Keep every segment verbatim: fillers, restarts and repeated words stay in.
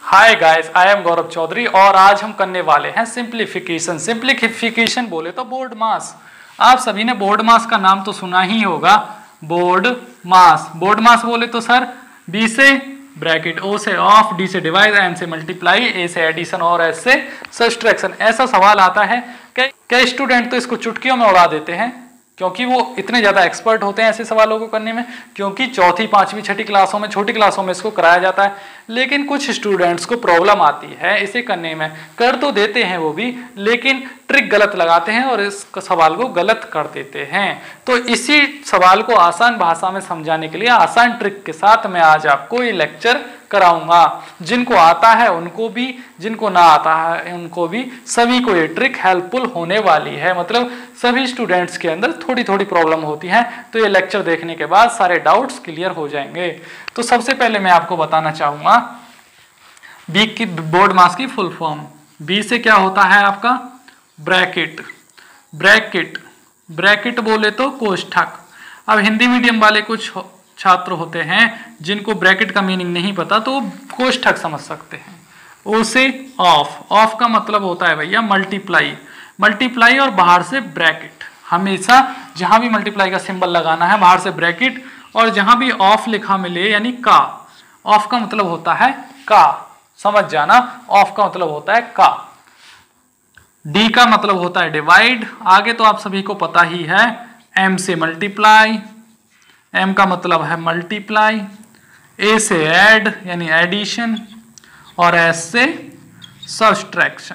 Hi guys, I am Gaurav Chaudhary और आज हम करने वाले हैं सिंप्लीफिकेशन। सिंप्लीफिकेशन बोले तो बोर्ड मास। आप सभी ने बोर्ड मास का नाम तो सुना ही होगा। बोर्ड मास बोर्ड मास बोले तो सर बी से ब्रैकेट, ओ से ऑफ, डी से डिवाइड, एन से मल्टीप्लाई, ए से एडिशन और एस से सब्सट्रैक्शन। ऐसा सवाल आता है। कई स्टूडेंट तो इसको चुटकियों में उड़ा देते हैं क्योंकि वो इतने ज्यादा एक्सपर्ट होते हैं ऐसे सवालों को करने में, क्योंकि चौथी पांचवी छठी क्लासों में छोटी क्लासों में इसको कराया जाता है। लेकिन कुछ स्टूडेंट्स को प्रॉब्लम आती है इसे करने में। कर तो देते हैं वो भी, लेकिन ट्रिक गलत लगाते हैं और इस सवाल को गलत कर देते हैं। तो इसी सवाल को आसान भाषा में समझाने के लिए आसान ट्रिक के साथ मैं आज आपको ये लेक्चर कराऊंगा। जिनको आता है उनको भी, जिनको ना आता है उनको भी, सभी को ये ट्रिक हेल्पफुल होने वाली है। मतलब सभी स्टूडेंट्स के अंदर थोड़ी थोड़ी प्रॉब्लम होती है, तो ये लेक्चर देखने के बाद सारे डाउट्स क्लियर हो जाएंगे। तो सबसे पहले मैं आपको बताना चाहूंगा बी की बोर्ड मास की फुल फॉर्म। बी से क्या होता है आपका ब्रैकेट। ब्रैकेट ब्रैकेट बोले तो कोष्ठक। अब हिंदी मीडियम वाले कुछ छात्र होते हैं जिनको ब्रैकेट का मीनिंग नहीं पता, तो कोष्ठक समझ सकते हैं। ओ से ऑफ। ऑफ का मतलब होता है भैया मल्टीप्लाई। मल्टीप्लाई और बाहर से ब्रैकेट। हमेशा जहां भी मल्टीप्लाई का सिंबल लगाना है बाहर से ब्रैकेट, और जहां भी ऑफ लिखा मिले यानी का। ऑफ का मतलब होता है का, समझ जाना। ऑफ का मतलब होता है का। डी का मतलब होता है डिवाइड। आगे तो आप सभी को पता ही है। एम से मल्टीप्लाई। एम का मतलब है मल्टीप्लाई। ए से ऐड यानी एडिशन, और एस से सब्सट्रैक्शन।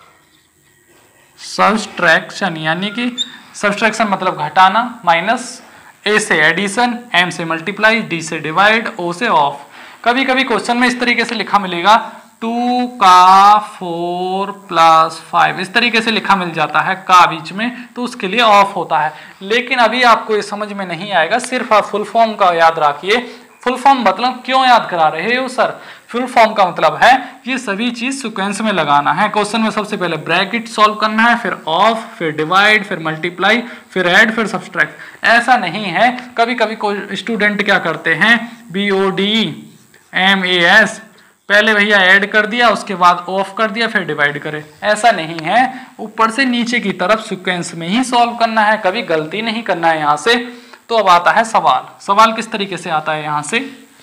सब्सट्रैक्शन यानी कि सब्सट्रैक्शन मतलब घटाना, माइनस। ए से एडिशन, एम से मल्टीप्लाई, डी से डिवाइड, ओ से ऑफ। कभी कभी क्वेश्चन में इस तरीके से लिखा मिलेगा टू का फोर प्लस फाइव, इस तरीके से लिखा मिल जाता है का बीच में, तो उसके लिए ऑफ होता है। लेकिन अभी आपको ये समझ में नहीं आएगा, सिर्फ आप फुल फॉर्म का याद रखिए। फुल फॉर्म मतलब क्यों याद करा रहे हो सर? फुल फॉर्म का मतलब है ये सभी चीज सीक्वेंस में लगाना है। क्वेश्चन में सबसे पहले ब्रैकेट सॉल्व करना है, फिर ऑफ, फिर डिवाइड, फिर मल्टीप्लाई, फिर ऐड, फिर सब्सट्रैक्ट। ऐसा नहीं है। कभी कभी कोई स्टूडेंट क्या करते हैं, B O D M A S, पहले भैया ऐड कर दिया, उसके बाद ऑफ कर दिया, फिर डिवाइड करे। ऐसा नहीं है। ऊपर से नीचे की तरफ सीक्वेंस में ही सॉल्व करना है, कभी गलती नहीं करना है यहां से। तो अब आता है सवाल। सवाल किस तरीके से आता है यहां से,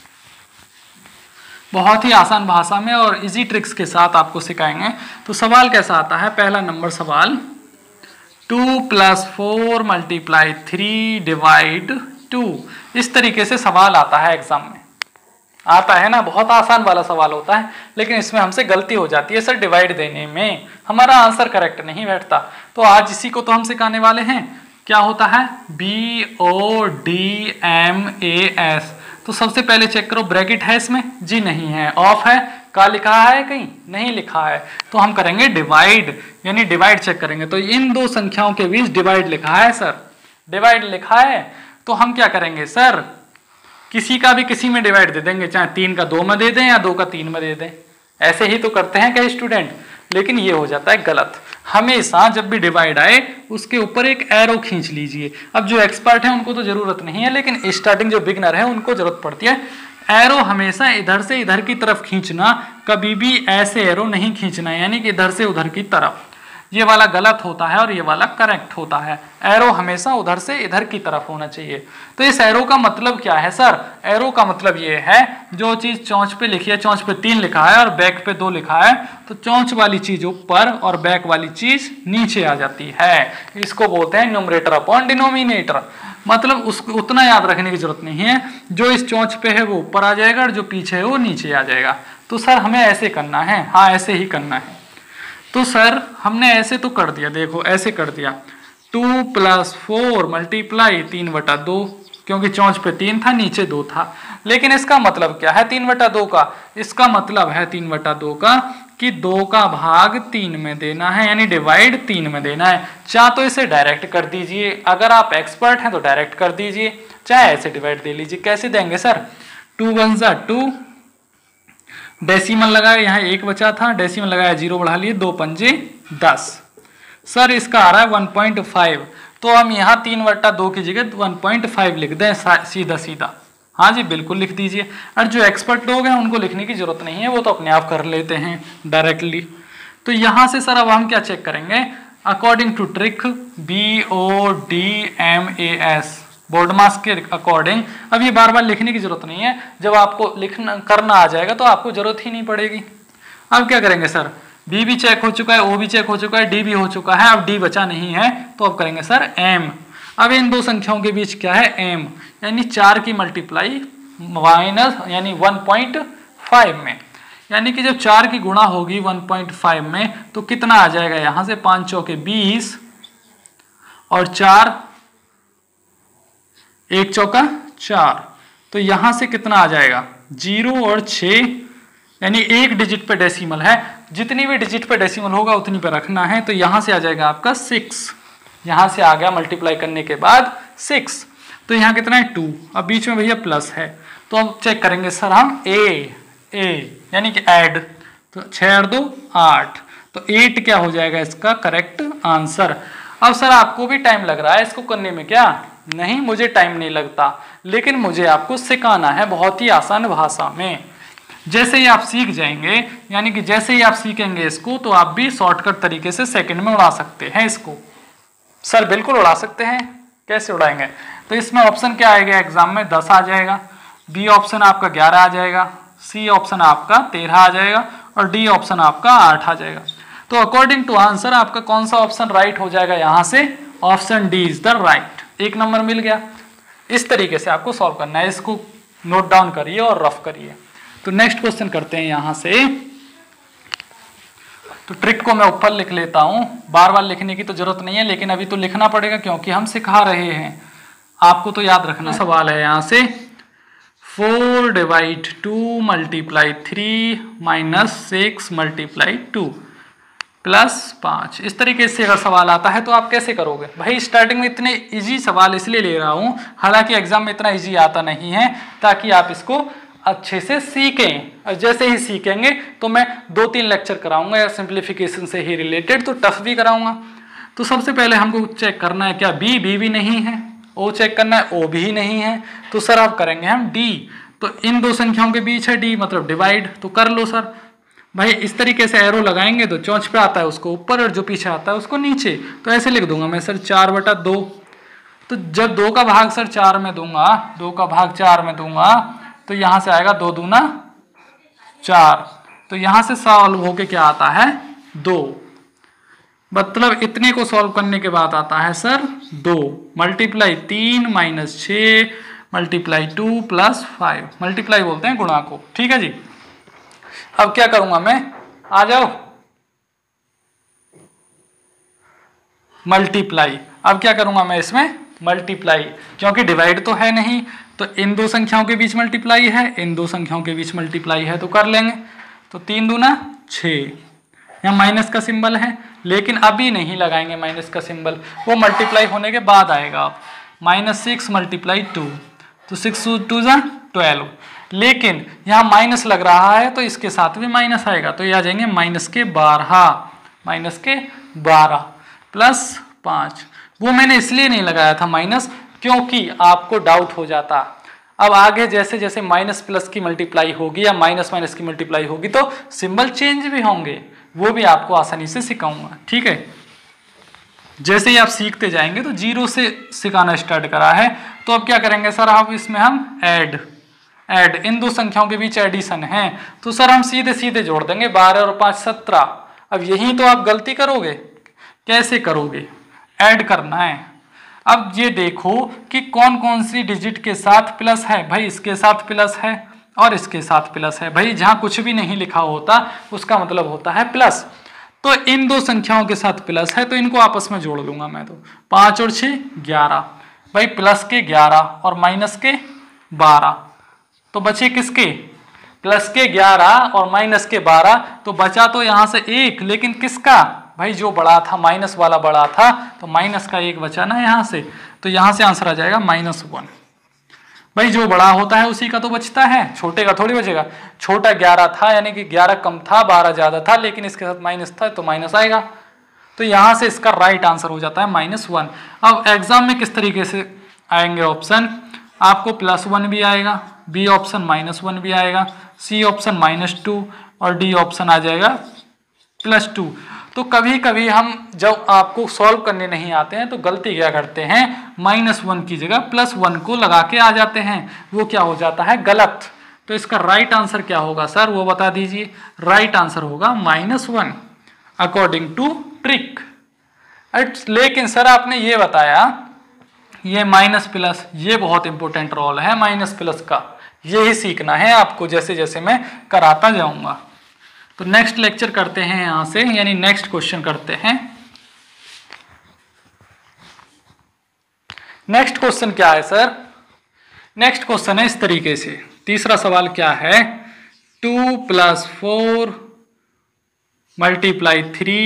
बहुत ही आसान भाषा में और इजी ट्रिक्स के साथ आपको सिखाएंगे। तो सवाल कैसा आता है, पहला नंबर सवाल, two plus four multiply three divide two. इस तरीके से सवाल आता है एग्जाम में। आता है ना, बहुत आसान वाला सवाल होता है, लेकिन इसमें हमसे गलती हो जाती है सर डिवाइड देने में, हमारा आंसर करेक्ट नहीं बैठता। तो आज इसी को तो हम सिखाने वाले हैं। क्या होता है, B O D M A S. तो सबसे पहले चेक करो ब्रैकेट है इसमें, जी नहीं है। ऑफ है, का लिखा है कहीं, नहीं लिखा है। तो हम करेंगे डिवाइड, यानी डिवाइड चेक करेंगे। तो इन दो संख्याओं के बीच डिवाइड लिखा है सर, डिवाइड लिखा है। तो हम क्या करेंगे सर, किसी का भी किसी में डिवाइड दे देंगे, चाहे तीन का दो में दे दें या दो का तीन में दे दें। ऐसे ही तो करते हैं कई स्टूडेंट, लेकिन ये हो जाता है गलत। हमेशा जब भी डिवाइड आए उसके ऊपर एक एरो खींच लीजिए। अब जो एक्सपर्ट है उनको तो जरूरत नहीं है, लेकिन स्टार्टिंग जो बिगनर है उनको जरूरत पड़ती है। एरो हमेशा इधर से इधर की तरफ खींचना, कभी भी ऐसे एरो नहीं खींचना, यानी कि इधर से उधर की तरफ। ये वाला गलत होता है और ये वाला करेक्ट होता है। एरो हमेशा उधर से इधर की तरफ होना चाहिए। तो इस एरो का मतलब क्या है सर? एरो का मतलब ये है, जो चीज चौंच पे लिखी है, चौंच पे तीन लिखा है और बैक पे दो लिखा है, तो चौंच वाली चीज ऊपर और बैक वाली चीज नीचे आ जाती है। इसको बोलते हैं न्यूमरेटर अपॉन डिनोमिनेटर। मतलब उसको उतना याद रखने की जरूरत नहीं है, जो इस चौंच पे है वो ऊपर आ जाएगा और जो पीछे है वो नीचे आ जाएगा। तो सर हमें ऐसे करना है, हाँ ऐसे ही करना है। तो सर हमने ऐसे तो कर दिया, देखो ऐसे कर दिया, टू प्लस फोर मल्टीप्लाई तीन बटा दो, क्योंकि चौंच पे तीन था नीचे दो था। लेकिन इसका मतलब क्या है तीन बटा दो का? इसका मतलब है तीन बटा दो का कि दो का भाग तीन में देना है, यानी डिवाइड तीन में देना है। चाहे तो इसे डायरेक्ट कर दीजिए, अगर आप एक्सपर्ट हैं तो डायरेक्ट कर दीजिए, चाहे ऐसे डिवाइड दे लीजिए। कैसे देंगे सर? टू वन जा टू, डेसिमल लगाया, यहाँ एक बचा था, डेसिमल लगाया, जीरो बढ़ा लिए, दो पंजे दस। सर इसका आ रहा है वन पॉइंट फाइव, तो हम यहाँ तीन बट्टा दो की जगह वन पॉइंट फाइव लिख दें सीधा सीधा। हाँ जी बिल्कुल लिख दीजिए। और जो एक्सपर्ट लोग हैं उनको लिखने की जरूरत नहीं है, वो तो अपने आप कर लेते हैं डायरेक्टली। तो यहाँ से सर अब हम क्या चेक करेंगे, according to trick B O D M A S, BODMAS के अकॉर्डिंग। अब ये बार बार लिखने की जरूरत नहीं है, जब आपको लिखना करना आ जाएगा तो आपको जरूरत ही नहीं पड़ेगी। अब क्या करेंगे सर, बी भी चेक हो चुका है, ओ भी चेक हो चुका है, डी भी हो चुका है, अब डी बचा नहीं है, तो अब करेंगे सर एम। अब इन दो संख्याओं के बीच क्या है, एम, यानी चार की मल्टीप्लाई माइनस यानी वन पॉइंट फाइव में, यानी कि जब चार की गुणा होगी वन पॉइंट फाइव में तो कितना आ जाएगा, यहां से पांच चौके बीस और चार एक चौका चार, तो यहां से कितना आ जाएगा, जीरो और छः, यानी एक डिजिट पे डेसिमल है, जितनी भी डिजिट पे डेसिमल होगा उतनी पे रखना है। तो यहां से आ जाएगा आपका सिक्स, यहां से आ गया मल्टीप्लाई करने के बाद सिक्स, तो यहाँ कितना है टू। अब बीच में भैया प्लस है, तो हम चेक करेंगे सर हम ए ए यानी कि ऐड, तो छः और दो आठ, तो एट क्या हो जाएगा इसका करेक्ट आंसर। अब सर आपको भी टाइम लग रहा है इसको करने में, क्या नहीं, मुझे टाइम नहीं लगता, लेकिन मुझे आपको सिखाना है बहुत ही आसान भाषा में। जैसे ही आप सीख जाएंगे, यानी कि जैसे ही आप सीखेंगे इसको, तो आप भी शॉर्टकट तरीके से सेकंड में उड़ा सकते हैं इसको। सर बिल्कुल उड़ा सकते हैं, कैसे उड़ाएंगे, तो इसमें ऑप्शन क्या आएगा एग्जाम में, दस आ जाएगा, बी ऑप्शन आपका ग्यारह आ जाएगा, सी ऑप्शन आपका तेरह आ जाएगा और डी ऑप्शन आपका आठ आ जाएगा। तो अकॉर्डिंग टू आंसर आपका कौन सा ऑप्शन राइट हो जाएगा, यहां से option D is the right, एक नंबर मिल गया। इस तरीके से आपको सॉल्व करना है, इसको नोट डाउन करिए और रफ करिए। तो नेक्स्ट क्वेश्चन करते हैं यहां से, तो ट्रिक को मैं ऊपर लिख लेता हूं, बार बार लिखने की तो जरूरत नहीं है, लेकिन अभी तो लिखना पड़ेगा क्योंकि हम सिखा रहे हैं, आपको तो याद रखना। सवाल है यहां से, four divide two multiply three minus six multiply two plus पाँच, इस तरीके से अगर सवाल आता है तो आप कैसे करोगे। भाई स्टार्टिंग में इतने इजी सवाल इसलिए ले रहा हूं, हालांकि एग्जाम में इतना इजी आता नहीं है, ताकि आप इसको अच्छे से सीखें। और जैसे ही सीखेंगे तो मैं दो तीन लेक्चर कराऊंगा या सिंप्लीफिकेशन से ही रिलेटेड, तो टफ भी कराऊंगा। तो सबसे पहले हमको चेक करना है क्या बी बी भी नहीं है, ओ चेक करना है, ओ भी नहीं है, तो सर अब करेंगे हम डी। तो इन दो संख्याओं के बीच है डी, मतलब डिवाइड, तो कर लो सर। भाई इस तरीके से एरो लगाएंगे तो चौंच पे आता है उसको ऊपर और जो पीछे आता है उसको नीचे, तो ऐसे लिख दूंगा मैं सर चार बटा दो। तो जब दो का भाग सर चार में दूंगा, दो का भाग चार में दूंगा, तो यहां से आएगा दो दूना चार, तो यहां से सॉल्व होके क्या आता है दो, मतलब इतने को सॉल्व करने के बाद आता है सर दो, मल्टीप्लाई तीन माइनस छ multiply two plus five, multiply बोलते हैं गुणा को, ठीक है जी। अब क्या करूंगा मैं, आ जाओ, मल्टीप्लाई, अब क्या करूंगा मैं इसमें मल्टीप्लाई, क्योंकि डिवाइड तो है नहीं, तो इन दो संख्याओं के बीच मल्टीप्लाई है, इन दो संख्याओं के बीच मल्टीप्लाई है, तो कर लेंगे। तो तीन दूना छः, यहाँ माइनस का सिंबल है, लेकिन अभी नहीं लगाएंगे माइनस का सिंबल, वो मल्टीप्लाई होने के बाद आएगा। आप माइनस सिक्स मल्टीप्लाई टू, तो सिक्स टू जा ट्वेल्व, लेकिन यहाँ माइनस लग रहा है तो इसके साथ भी माइनस आएगा, तो ये आ जाएंगे माइनस के बारह, माइनस के बारह प्लस पाँच। वो मैंने इसलिए नहीं लगाया था माइनस, क्योंकि आपको डाउट हो जाता। अब आगे जैसे जैसे माइनस प्लस की मल्टीप्लाई होगी या माइनस माइनस की मल्टीप्लाई होगी तो सिंबल चेंज भी होंगे, वो भी आपको आसानी से सिखाऊंगा, ठीक है। जैसे ही आप सीखते जाएंगे, तो जीरो से सिखाना स्टार्ट करा है, तो अब क्या करेंगे सर, अब इसमें हम ऐड ऐड इन दो संख्याओं के बीच एडिशन है, तो सर हम सीधे सीधे जोड़ देंगे, बारह और पाँच सत्रह। अब यही तो आप गलती करोगे, कैसे करोगे, ऐड करना है। अब ये देखो कि कौन कौन सी डिजिट के साथ प्लस है, भाई इसके साथ प्लस है और इसके साथ प्लस है, भाई जहां कुछ भी नहीं लिखा होता उसका मतलब होता है प्लस। तो इन दो संख्याओं के साथ प्लस है, तो इनको आपस में जोड़ लूंगा मैं, तो पाँच और छः ग्यारह, भाई प्लस के ग्यारह और माइनस के बारह, तो बचे किसके, प्लस के ग्यारह और माइनस के बारह, तो बचा तो यहाँ से एक, लेकिन किसका, भाई जो बड़ा था, माइनस वाला बड़ा था, तो माइनस का एक बचा ना यहाँ से, तो यहाँ से आंसर आ जाएगा माइनस वन। भाई जो बड़ा होता है उसी का तो बचता है, छोटे का थोड़ी बचेगा। छोटा ग्यारह था, यानी कि ग्यारह कम था, बारह ज्यादा था, लेकिन इसके साथ माइनस था तो माइनस आएगा, तो यहाँ से इसका राइट आंसर हो जाता है माइनस वन। अब एग्जाम में किस तरीके से आएंगे ऑप्शन, आपको प्लस वन भी आएगा, बी ऑप्शन माइनस वन भी आएगा, सी ऑप्शन माइनस टू और डी ऑप्शन आ जाएगा प्लस टू। तो कभी कभी हम जब आपको सॉल्व करने नहीं आते हैं तो गलती क्या करते हैं, माइनस वन की जगह प्लस वन को लगा के आ जाते हैं, वो क्या हो जाता है, गलत। तो इसका राइट आंसर क्या होगा सर, वो बता दीजिए। राइट आंसर होगा minus one according to trick. लेकिन सर आपने ये बताया ये माइनस प्लस, ये बहुत इंपॉर्टेंट रोल है माइनस प्लस का, यही सीखना है आपको जैसे जैसे मैं कराता जाऊंगा। तो नेक्स्ट लेक्चर करते हैं यहां से, यानी नेक्स्ट क्वेश्चन करते हैं। नेक्स्ट क्वेश्चन क्या है सर, नेक्स्ट क्वेश्चन है इस तरीके से, तीसरा सवाल क्या है, two plus four multiply three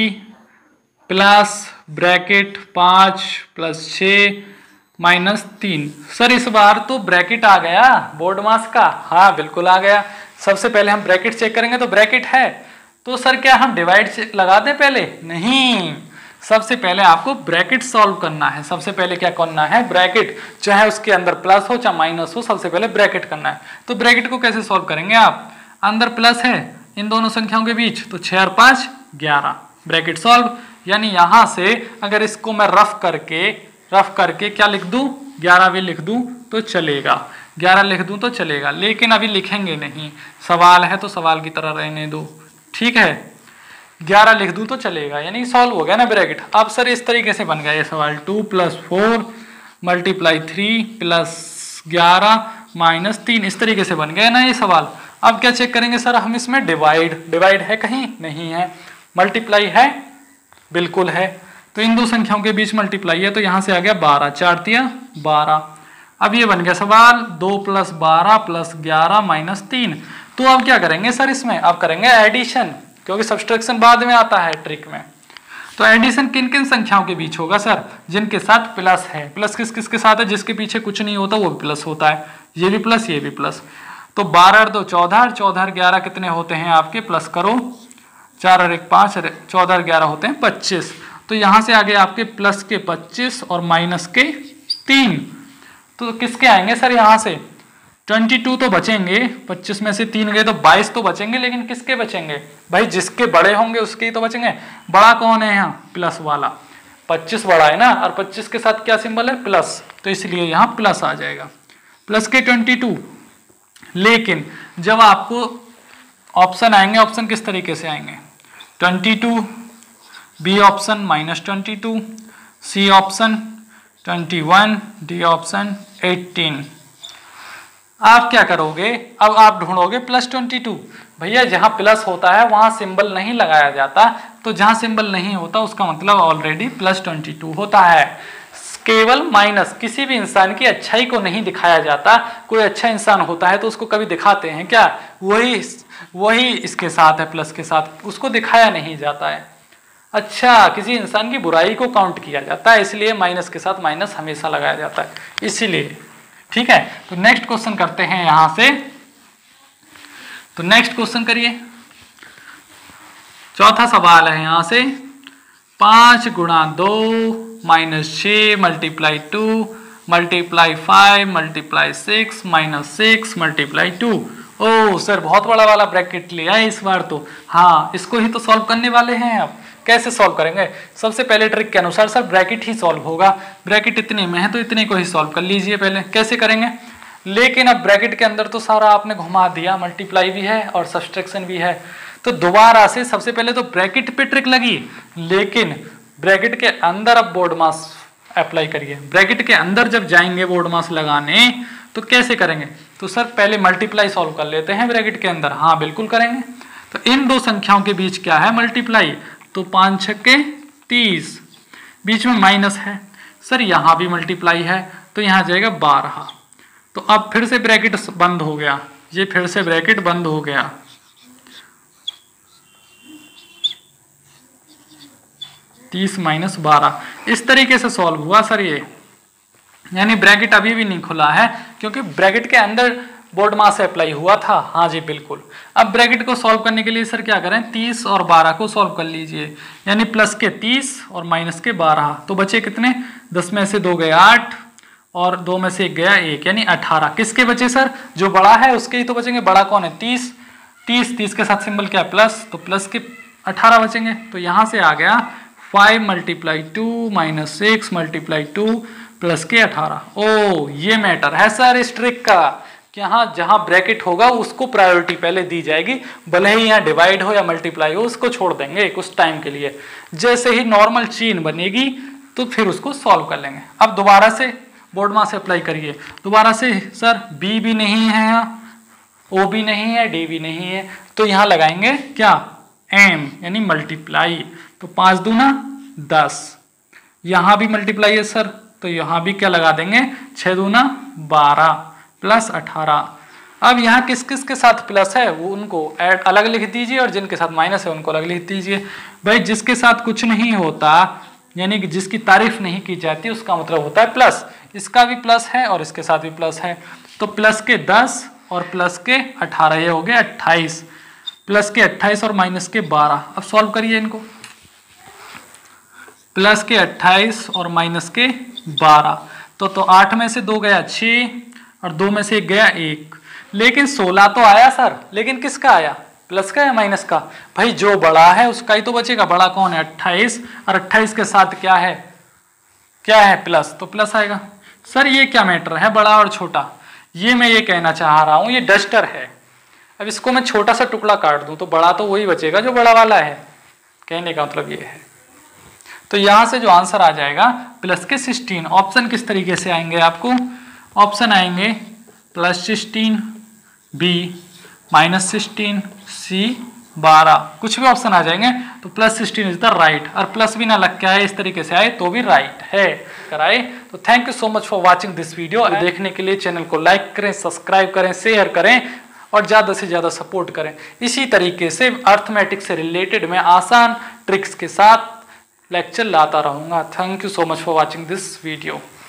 plus bracket पाँच प्लस छः माइनस तीन। सर इस बार तो ब्रैकेट आ गया बोर्ड मास का, हाँ बिल्कुल आ गया। सबसे पहले हम ब्रैकेट चेक करेंगे तो ब्रैकेट है, तो सर क्या हम डिवाइड लगा दें पहले, नहीं, सबसे पहले आपको ब्रैकेट सॉल्व करना है। सबसे पहले क्या करना है, ब्रैकेट, चाहे उसके अंदर प्लस हो चाहे माइनस हो, सबसे पहले ब्रैकेट करना है। तो ब्रैकेट को कैसे सॉल्व करेंगे आप, अंदर प्लस है इन दोनों संख्याओं के बीच, तो छः और पाँच ग्यारह, ब्रैकेट सॉल्व। यानी यहाँ से अगर इसको मैं रफ करके रफ करके क्या लिख दूं, ग्यारह भी लिख दूं तो चलेगा, ग्यारह लिख दूं तो चलेगा, लेकिन अभी लिखेंगे नहीं, सवाल है तो सवाल की तरह रहने दो, ठीक है। ग्यारह लिख दूं तो चलेगा, यानी सॉल्व हो गया ना ब्रैकेट। अब सर इस तरीके से बन गया ये सवाल, two plus four multiply three plus ग्यारह माइनस तीन, इस तरीके से बन गया ना ये सवाल। अब क्या चेक करेंगे सर हम इसमें, डिवाइड, डिवाइड है कहीं, नहीं है, मल्टीप्लाई है, बिल्कुल है, तो इन दो संख्याओं के बीच मल्टीप्लाई है, तो यहां से आ गया बारह, चार तिया बारह। अब ये बन गया सवाल, दो प्लस बारह प्लस ग्यारह माइनस तीन। तो अब क्या करेंगे सर इसमें, अब करेंगे एडिशन, क्योंकि सब्सट्रैक्शन बाद में आता है ट्रिक में। तो एडिशन किन किन संख्याओं के बीच होगा सर, जिनके साथ प्लस है। प्लस किस किस के साथ है, जिसके पीछे कुछ नहीं होता वो भी प्लस होता है, ये भी प्लस ये भी प्लस। तो बारह और दो चौदह, चौदह और ग्यारह कितने होते हैं आपके, प्लस करो, चार और एक पाँच, चौदह और ग्यारह होते हैं पच्चीस। तो यहां से आगे आपके प्लस के पच्चीस और माइनस के तीन, तो किसके आएंगे सर यहाँ से, बाईस तो बचेंगे, पच्चीस में से तीन गए तो बाईस तो बचेंगे, लेकिन किसके बचेंगे भाई, जिसके बड़े होंगे उसके ही तो बचेंगे। बड़ा कौन है यहाँ, प्लस वाला, पच्चीस बड़ा है ना, और पच्चीस के साथ क्या सिंबल है, प्लस, तो इसलिए यहाँ प्लस आ जाएगा, प्लस के बाईस। लेकिन जब आपको ऑप्शन आएंगे, ऑप्शन किस तरीके से आएंगे, बाईस, B option minus twenty two, C option twenty one, D option eighteen. आप क्या करोगे, अब आप ढूंढोगे प्लस ट्वेंटी टू। भैया जहां प्लस होता है वहां सिंबल नहीं लगाया जाता, तो जहां सिंबल नहीं होता उसका मतलब ऑलरेडी प्लस ट्वेंटी टू होता है। केवल माइनस, किसी भी इंसान की अच्छाई को नहीं दिखाया जाता। कोई अच्छा इंसान होता है तो उसको कभी दिखाते हैं क्या, वही वही इसके साथ है, प्लस के साथ, उसको दिखाया नहीं जाता है। अच्छा, किसी इंसान की बुराई को काउंट किया जाता है, इसलिए माइनस के साथ माइनस हमेशा लगाया जाता है, इसीलिए, ठीक है। तो नेक्स्ट क्वेश्चन करते हैं यहां से, तो नेक्स्ट क्वेश्चन करिए, चौथा सवाल है यहां से, पांच गुणा दो माइनस छ multiply two multiply five multiply six minus six multiply two. ओ सर बहुत बड़ा वाला ब्रैकेट लिया है इस बार तो, हाँ इसको ही तो सॉल्व करने वाले हैं। आप कैसे सॉल्व करेंगे, सबसे पहले ट्रिक के अनुसार सर ब्रैकेट ही सॉल्व होगा, ब्रैकेट इतने में है तो इतने को ही सॉल्व कर लीजिए पहले, कैसे करेंगे। लेकिन अब ब्रैकेट के अंदर तो सारा आपने घुमा दिया, मल्टीप्लाई भी है और सब्सट्रैक्शन भी है, तो दोबारा से सबसे पहले तो ब्रैकेट पे ट्रिक लगी, लेकिन ब्रैकेट के अंदर अब बोर्ड मास अप्लाई करिए। ब्रैकेट के अंदर जब जाएंगे बोर्ड मास लगाने तो कैसे करेंगे, तो सर पहले मल्टीप्लाई सॉल्व कर लेते हैं ब्रैकेट के अंदर, हाँ बिल्कुल करेंगे। तो इन दो संख्याओं के बीच क्या है, मल्टीप्लाई, तो पाँच छक्के तीस, बीच में माइनस है, सर यहाँ भी मल्टीप्लाई है तो यहाँ जाएगा बारह। तो अब फिर से ब्रैकेट बंद हो गया, ये फिर से ब्रैकेट बंद हो गया, तीस माइनस बारह, इस तरीके से सॉल्व हुआ सर ये, यानी ब्रैकेट अभी भी नहीं खुला है क्योंकि ब्रैकेट के अंदर बोर्ड मास अप्लाई हुआ था। हाँ जी बिल्कुल। अब ब्रैकेट को सॉल्व करने के लिए सर क्या करें, तीस और बारह को सॉल्व कर लीजिए, यानी प्लस के तीस और माइनस के बारह, तो बचे कितने, दस में से दो गए आठ और दो में से एक गया एक, यानी अठारह। किसके बचे सर? जो बड़ा है उसके ही तो बचेंगे। बड़ा कौन है? तीस। तीस तीस के साथ सिंबल क्या है? प्लस, तो प्लस के अठारह बचेंगे। तो यहाँ से आ गया five multiply two minus six multiply two plus के अठारह। ओ ये मैटर है सर इस ट्रिक का कि यहाँ जहाँ ब्रैकेट होगा उसको प्रायोरिटी पहले दी जाएगी, भले ही यहाँ डिवाइड हो या मल्टीप्लाई हो उसको छोड़ देंगे कुछ टाइम के लिए। जैसे ही नॉर्मल चेन बनेगी तो फिर उसको सॉल्व कर लेंगे। अब दोबारा से बोर्ड मास से अप्लाई करिए। दोबारा से सर बी भी नहीं है यहाँ, ओ भी नहीं है, डी भी नहीं है, तो यहाँ लगाएंगे क्या? एम, यानी मल्टीप्लाई। तो पाँच दूना दस। यहाँ भी मल्टीप्लाई है सर, तो यहाँ भी क्या लगा देंगे? छः दूना बारह प्लस अठारह। अब यहाँ किस किस के साथ प्लस है वो उनको ऐड अलग लिख दीजिए, और जिनके साथ माइनस है उनको अलग लिख दीजिए। भाई जिसके साथ कुछ नहीं होता, यानी कि जिसकी तारीफ नहीं की जाती, उसका मतलब होता है प्लस। इसका भी प्लस है और इसके साथ भी प्लस है, तो प्लस के दस और प्लस के अठारह, ये हो गया अट्ठाईस। प्लस के अट्ठाईस और माइनस के बारह। अब सॉल्व करिए इनको। प्लस के अट्ठाईस और माइनस के बारह, तो तो आठ में से दो गया छः और दो में से एक गया एक। लेकिन सोलह तो आया सर, लेकिन किसका आया? प्लस का या माइनस का? भाई जो बड़ा है उसका ही तो बचेगा। बड़ा कौन है? अट्ठाईस, और अट्ठाईस के साथ क्या है? क्या है? प्लस, तो प्लस आएगा। सर ये क्या मैटर है बड़ा और छोटा? ये मैं ये कहना चाह रहा हूं, ये डस्टर है। अब इसको मैं छोटा सा टुकड़ा काट दूं तो बड़ा तो वही बचेगा जो बड़ा वाला है। कहने का मतलब ये है। तो यहां से जो आंसर आ जाएगा प्लस के सिक्सटीन। ऑप्शन किस तरीके से आएंगे आपको? ऑप्शन आएंगे plus sixteen, B minus sixteen, C बारह। कुछ भी ऑप्शन आ जाएंगे तो plus sixteen is the right. और प्लस भी ना लग के आए, इस तरीके से आए तो भी राइट है। कराए तो thank you so much for watching this video. देखने के लिए चैनल को लाइक करें, सब्सक्राइब करें, शेयर करें और ज़्यादा से ज़्यादा सपोर्ट करें। इसी तरीके से अर्थमेटिक से रिलेटेड मैं आसान ट्रिक्स के साथ लेक्चर लाता रहूँगा। Thank you so much for watching this video.